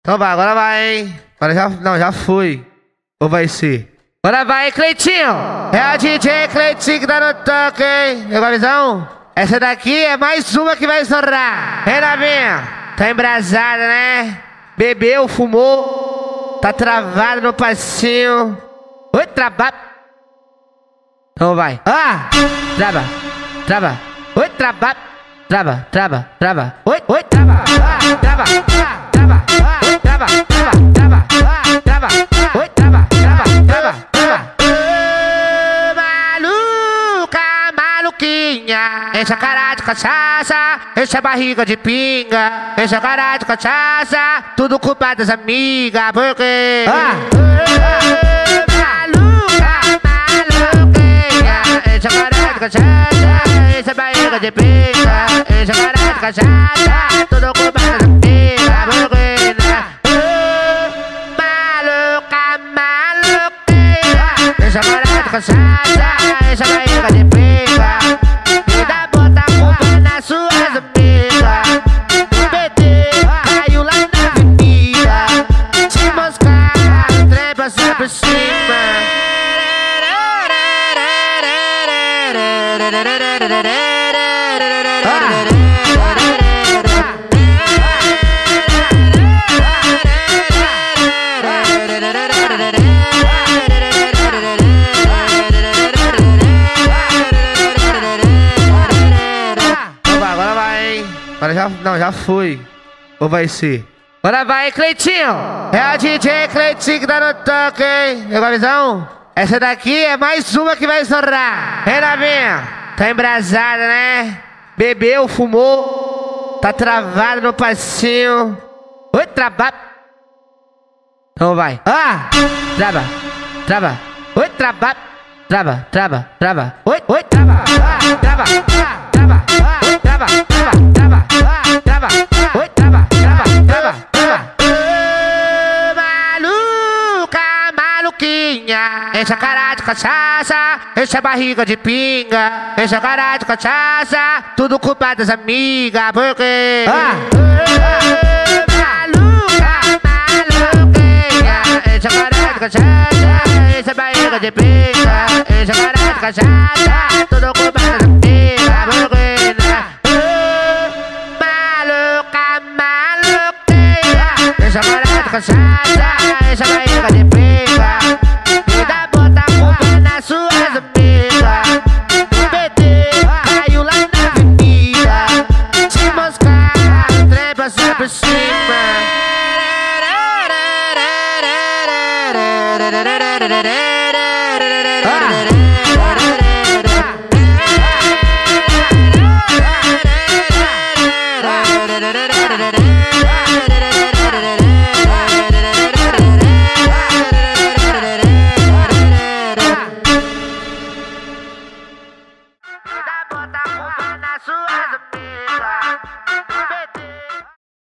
Então vai, agora vai, hein? Agora já, não, já foi. Ou vai ser? Agora vai, Cleitinho. É o DJ Cleitinho que tá no toque, hein? Pegou a visão? Essa daqui é mais uma que vai estourar. Hein, novinha? Tá embrasada, né? Bebeu, fumou. Tá travado no passinho. Oi, trava. Então vai. Ah! Trava. Trava. Oi, trava. Trava, trava, trava. Oi, oi, trava. Ah, trava. Ah, trava. Oi, trava. Trava, trava. Ah, trava. Oi, trava. Trava, trava, trava. Maluca, maluquinha. Enche a cara de cachaça, enche a barriga de pinga. Enche a cara de cachaça, tudo culpa das amigas. Porque maluca, maluquinha. Enche a cara de cachaça, enche a barriga de pinga. Enche a cara de cachaça, tudo culpa das amigas. Porque maluca, maluquinha. Enche a cara de cachaça, enche a barriga de pinga. E dá bota a culpa nas suas amigas. O PT caiu lá na avenida. Se moscar, o trem passa por cima. Agora vai, hein? Agora já, não, já foi. Ou vai ser? Agora vai, Cleitinho. É o DJ Cleitinho que tá no toque, hein? Pegou a visão? Essa daqui é mais uma que vai estourar. Hein, novinha? Tá embrasada, né? Bebeu, fumou. Tá travado no passinho. Oi, trava. Então vai. Ah! Trava. Trava. Oi, trava. Trava, trava, trava. Oi, oi, trava. Ah, trava. Ah, trava. Oi, trava. Trava, trava. Ah, trava. Oi, trava. Trava, trava, trava. Maluca, maluquinha. Enche a cara de cachaça, enche a barriga de pinga. Enche a cara de cachaça, tudo culpa das amigas. Porque maluca, maluquinha. Enche a cara de cachaça, enche a barriga de pinga. Enche a cara de cachaça, tudo culpa das amigas. Porque maluca, maluquinha. Enche a cara de cachaça, enche a barriga de pinga. E dá bota a culpa nas suas amigas. O PT caiu lá na avenida. Se moscar, o trem passa por cima. Ah!